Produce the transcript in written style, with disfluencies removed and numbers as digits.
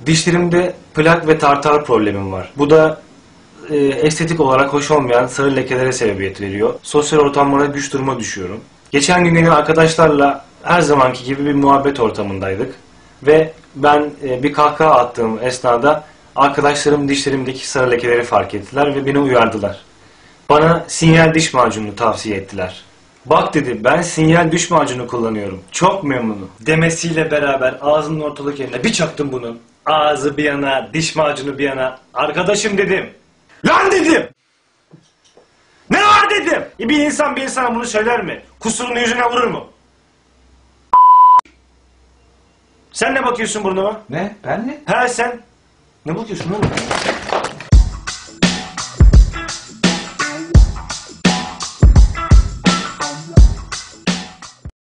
Dişlerimde plak ve tartar problemim var. Bu da estetik olarak hoş olmayan sarı lekelere sebebiyet veriyor. Sosyal ortamlara güç duruma düşüyorum. Geçen gün yine arkadaşlarla her zamanki gibi bir muhabbet ortamındaydık. Ve ben bir kahkaha attığım esnada arkadaşlarım dişlerimdeki sarı lekeleri fark ettiler ve beni uyardılar. Bana sinyal diş macununu tavsiye ettiler. Bak dedi, ben sinyal diş macunu kullanıyorum. Çok memnunum. Demesiyle beraber ağzının ortalık yerine bir çaktım bunun. Ağzı bir yana, diş macunu bir yana. Arkadaşım dedim. Lan dedim. Ne var dedim. Bir insan bir insana bunu söyler mi? Kusurunu yüzüne vurur mu? Sen ne bakıyorsun burnuma? Ne? Ben mi? He sen. Ne bakıyorsun oğlum?